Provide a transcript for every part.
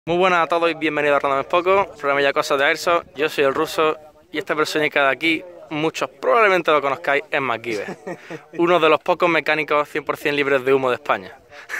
Muy buenas a todos y bienvenidos a Random es Poco, programa ya cosas de Airsoft. Yo soy el Ruso y esta personica de aquí, muchos probablemente lo conozcáis, es MacGyver, uno de los pocos mecánicos 100% libres de humo de España.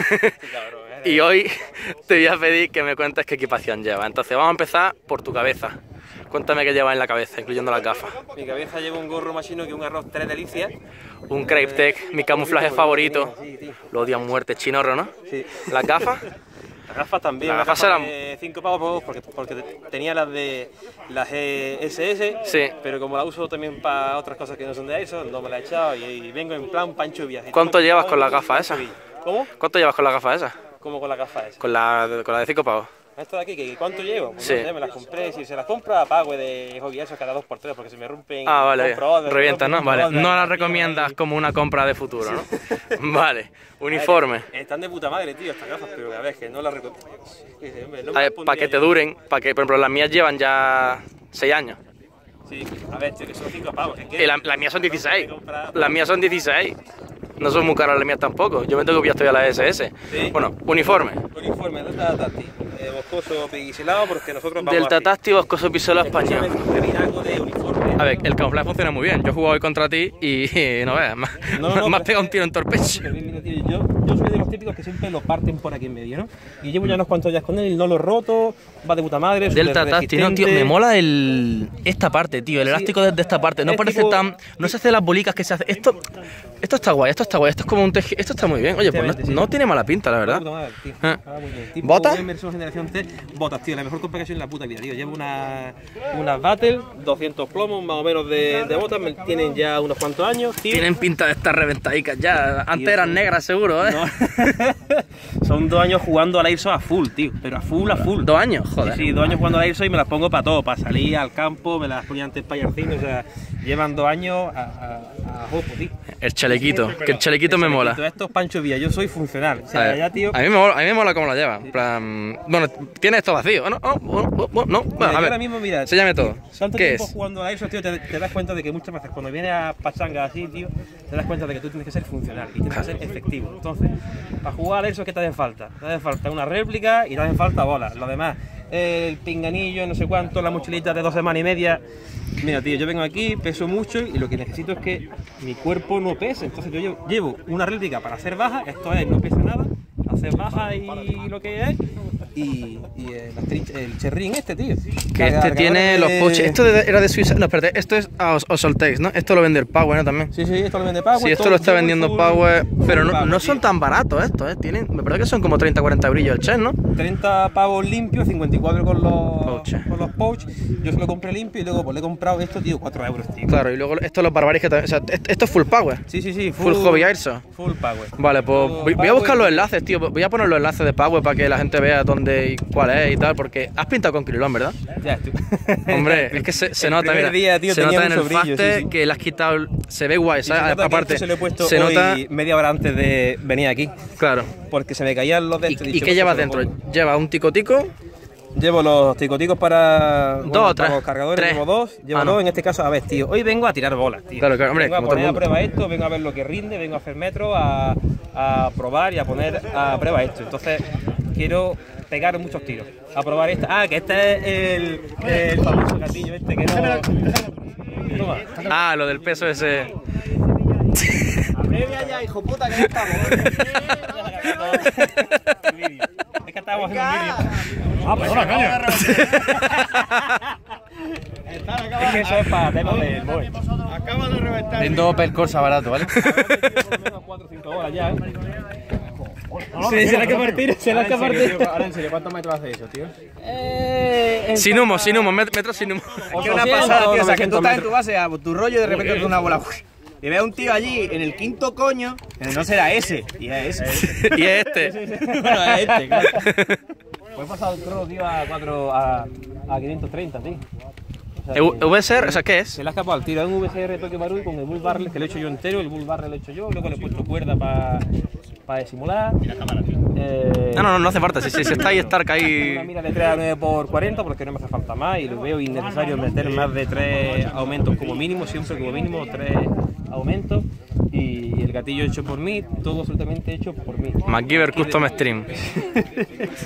Y hoy te voy a pedir que me cuentes qué equipación llevas. Entonces vamos a empezar por tu cabeza. Cuéntame qué llevas en la cabeza, incluyendo las gafas. Mi cabeza lleva un gorro más chino que un arroz 3 delicias. Un Cryptek, mi camuflaje favorito. Lo odio a muerte, chinorro, ¿no? Sí. Las gafas. Las gafas también, las gafas eran 5 pavos porque tenía las de las SS, sí, pero como la uso también para otras cosas que no son de eso, no me la he echado y vengo en plan Pancho Villa. ¿Cuánto llevas con las gafas esas? ¿Cómo? ¿Cuánto llevas con las gafas esas? ¿Cómo con las gafas esas? Con la de 5 pavos. Esto de aquí, ¿cuánto llevo? Pues sí. No sé, me las compré, si se las compro a pago de hobby eso cada 2x3 porque se me rompen. Ah, vale, revientas, ¿no? Vale, no las recomiendas como una compra de futuro, ¿no? Vale, uniforme. Están de puta madre, tío, estas gafas, pero a ver, que no las recomiendo. Para que te duren, para que, por ejemplo, las mías llevan ya 6 años. Sí, a ver, tío, que son 5 pavos. Y las mías son 16. Las mías son 16. No son muy caras las mías tampoco. Yo me tengo que pillar todavía las SS. ¿Sí? Bueno, uniforme. Uniforme, Delta Tacti. Boscoso pixelado porque nosotros vamos Delta Tacti, boscoso pixelado español. Algo de uniforme. A ver, el camuflaje funciona muy bien. Yo he jugado hoy contra ti y no veas, me has pegado un tiro en torpecho. Yo soy de los típicos que siempre lo parten por aquí en medio, ¿no? Y llevo ya unos cuantos días con él, no lo he roto, va de puta madre. Delta Tacti, no, tío, me mola esta parte, tío, el elástico de esta parte. No parece tan. No se hace las bolicas que se hace. Esto está guay, esto es como un tejido. Esto está muy bien. Oye, pues no tiene mala pinta, la verdad. ¿Botas? Generación T, botas, tío, la mejor compra que he hecho en la puta vida, tío. Llevo unas Battle, 200 plomos más o menos de botas, tienen ya unos cuantos años, tío. Tienen pinta de estar reventadicas ya, antes eran negras seguro, ¿eh? No. Son 2 años jugando al Airsoft a full, tío, pero a full. 2 años, joder. Sí, 2 años jugando al Airsoft y me las pongo para todo, para salir al campo, me las ponía antes para ir al cine, o sea, llevan 2 años a jopo, tío. El chalequito, que el chalequito me mola. Esto es Pancho Villa, yo soy funcional, o sea, ya, tío. A mí me mola cómo lo lleva, en plan, bueno, tiene esto vacío, ¿no? Bueno, a ver, ahora mismo, mira, enséñame todo. Tanto ¿Qué tiempo es? jugando a eso, tío, te das cuenta de que muchas veces cuando vienes a pachanga así, tío, te das cuenta de que tú tienes que ser funcional y tienes que ser efectivo. Entonces, para jugar a eso, ¿qué te hacen falta? Te hacen falta una réplica y te hacen falta bolas. Lo demás, el pinganillo, no sé cuánto, la mochilita de 2 semanas y media. Mira, tío, yo vengo aquí, peso mucho y lo que necesito es que mi cuerpo no pese. Entonces yo llevo una réplica para hacer baja, esto es, no pesa nada, hacer baja y lo que es. Y el cherrín tío. Que este tiene los pouches. Esto era de Suiza. No, espérate, esto es Osoltex, ¿no? Esto lo vende el Power, ¿no? También. Sí, esto lo vende Power. Sí, esto lo está vendiendo Power. Pero no son tan baratos estos, ¿eh? Me parece que son como 30-40 brillos el chest, ¿no? 30 pavos limpios, 54 con los pouch. Yo se lo compré limpio y luego pues le he comprado esto, tío, 4 euros, tío. Claro, y luego estos los barbaris que también. O sea, esto es full Power. Sí. Full hobby Airsoft. Full Power. Vale, pues voy a buscar los enlaces, tío. Voy a poner los enlaces de Power para que la gente vea dónde y cuál es y tal, porque has pintado con Crilón, ¿verdad? Ya estoy. Hombre, es que se nota, mira, día, tío, se nota en el brillo, faste que le has quitado, se ve guay, ¿sabes? Aparte, se lo he puesto se nota media hora antes de venir aquí. Claro. Porque se me caían los de ¿Y qué llevas dentro? ¿Lleva un ticotico? Llevo los ticoticos para los cargadores, llevo 2, llevo 2, en este caso, a ver, tío, hoy vengo a tirar bolas, tío. Claro, hombre, vengo a poner a prueba esto, vengo a ver lo que rinde, vengo a hacer metro, a probar y a poner a prueba esto. Entonces, quiero pegar muchos tiros, a probar esto. Ah, que este es el famoso gatillo que no... Toma. Ah, lo del peso ese... Previa ya, hijo puta, que estamos. Es que estábamos haciendo un vídeo. Ah, pues caña. Es que eso es para temas del boy. Acaba de reventar. Lindo Opel Corsa barato, ¿vale? 4 o 5 horas ya, Sí, será que partir, Ahora en serio, ¿cuántos metros hace eso, tío? Sin humo, metros sin humo. Es que una pasada, tío, o sea, que tú estás en tu base a tu rollo y de repente te una bola. Y ve a un tío allí en el quinto coño, que no será ese, y es ese. Y es este. Bueno, es este, claro. Pues he pasado el crono, tío, a 530, tío. O sea, ¿VSR? O sea, ¿qué es? Se le ha escapado el tiro, es un VSR Tokyo Marui con el bull barrel que lo he hecho yo entero, el bull barrel lo he hecho yo, luego le he puesto cuerda para simular. No hace falta, si está ahí Stark ahí... Una mira de 3 a 9x40 porque no me hace falta más y lo veo innecesario meter más de 3 aumentos como mínimo, siempre como mínimo 3 aumentos. Y el gatillo hecho por mí, todo absolutamente hecho por mí. MacGyver Custom Stream.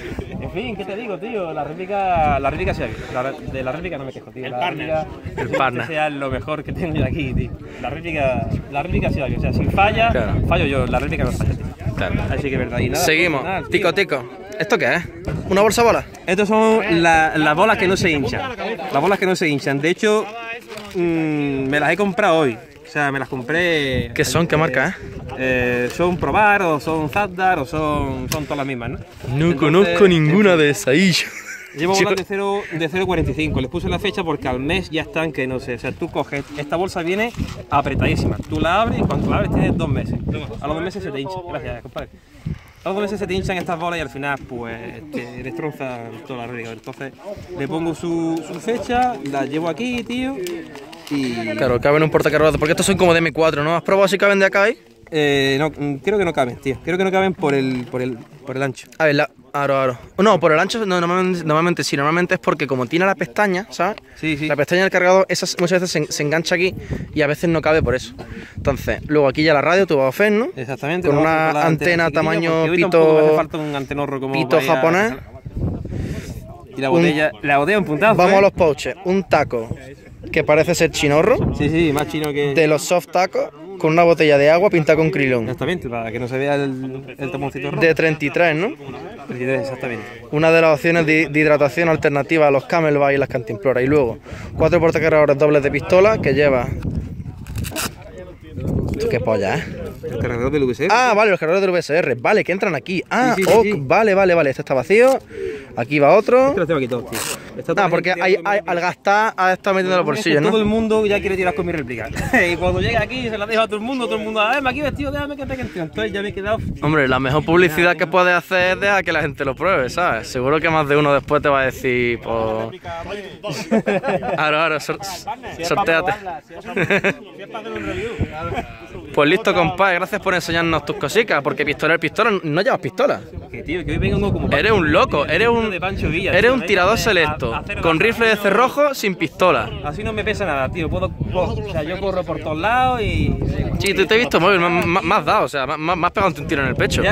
En fin, ¿qué te digo, tío? La réplica sí, de la réplica no me quejo, tío. El partner sea lo mejor que tengo yo aquí, tío. La réplica sí, o sea, si falla, fallo yo, la réplica no falla, tío. Claro. Así que verdad. Y nada, seguimos, nada, tico. ¿Esto qué es? ¿Una bolsa bola? Estos son las bolas que no se hinchan. Las bolas que no se hinchan. De hecho, me las he comprado hoy. O sea, me las compré... ¿Qué son? ¿Qué marca, son Probar, o son Zadar, o son todas las mismas, ¿no? No conozco ninguna de esas. Llevo bolas de 0,45. Les puse la fecha porque al mes ya están que no sé. O sea, tú coges... Esta bolsa viene apretadísima. Tú la abres y cuando la abres tienes 2 meses. A los 2 meses se te hincha. Gracias, compadre. A los 2 meses se te hinchan estas bolas y al final pues te destrozan toda la réplica. Entonces le pongo su fecha, la llevo aquí, tío. Y... Claro, caben en un portacarruajes, porque estos son como de M4, ¿no? ¿Has probado si caben de acá ahí? No, creo que no caben, tío. Creo que no caben por el ancho. A ver, aro. No, por el ancho no, normalmente sí. Normalmente es porque como tiene la pestaña, ¿sabes? Sí. La pestaña del cargador, esa muchas veces se engancha aquí y a veces no cabe por eso. Entonces, luego aquí ya la radio, tu bafés, ¿no? Exactamente. Con una antena tamaño pito... hace falta un antenorro como pito japonés. Y la botella un puntazo. Vamos a los pouches. Un taco que parece ser chinorro. Sí, más chino que... De los soft tacos, con una botella de agua pintada con crilón. Exactamente, para que no se vea el taponcito rojo. De 33, ¿no? 33, exactamente. Una de las opciones de hidratación alternativa a los Camelback y las Cantimplora. Y luego, 4 portacargadores dobles de pistola que lleva... ¿Esto qué polla, El cargador del VSR. Ah, vale, los cargadores del VSR. Vale, que entran aquí. Ah, sí. Vale. Este está vacío. Aquí va otro. Este lo tengo aquí todo, tío. Porque al gastar ha estado metiendo los bolsillos, ¿no? Todo el mundo ya quiere tirar con mi réplica. Y cuando llega aquí se la dejo a todo el mundo, a ver, aquí vestido, déjame que te canción. Entonces ya me he quedado... Hombre, la mejor publicidad que puedes hacer es dejar que la gente lo pruebe, ¿sabes? Seguro que más de uno después te va a decir, pues... Ahora, sortéate. Pues listo, compadre, gracias por enseñarnos tus cositas, porque pistola no llevas pistola. Que tío, que hoy vengo como... Eres un loco, eres un tirador selecto, con rifle de cerrojo sin pistola. Así no me pesa nada, tío, o sea, yo corro por todos lados y... Sí, tú te he visto móvil, me has dado, o sea, me has pegado un tiro en el pecho.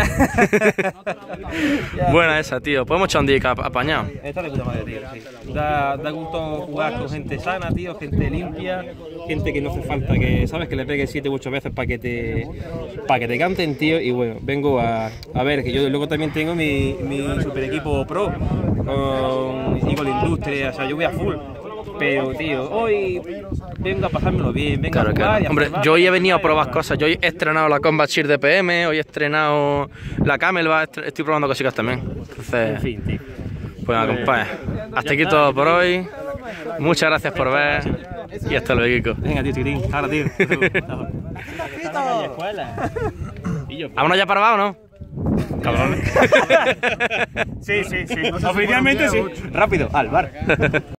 Buena esa, tío, podemos echar un día apañado. Está de puta madre, tío, sí. Da gusto jugar con gente sana, tío, gente limpia, gente que no hace falta que, ¿sabes? Que le pegue 7 u 8 veces para que te canten, tío. Y bueno, vengo a ver, que yo luego también tengo mi super equipo pro con Eagle Industria, o sea, yo voy a full. Pero, tío, hoy vengo a pasármelo bien, vengo a jugar. Hombre, yo hoy he venido a probar cosas. Yo hoy he estrenado la Combat Shield de PM, hoy he estrenado la Camelback, estoy probando cositas también. Entonces, en fin, tío. Pues nada, compadre, hasta aquí todo por hoy. Muchas gracias por ver y hasta luego. Venga, tío, chiquitín, ahora, tío. ¿Vámonos ya para abajo o no? Cabrones. Sí. Oficialmente sí. Rápido, al bar.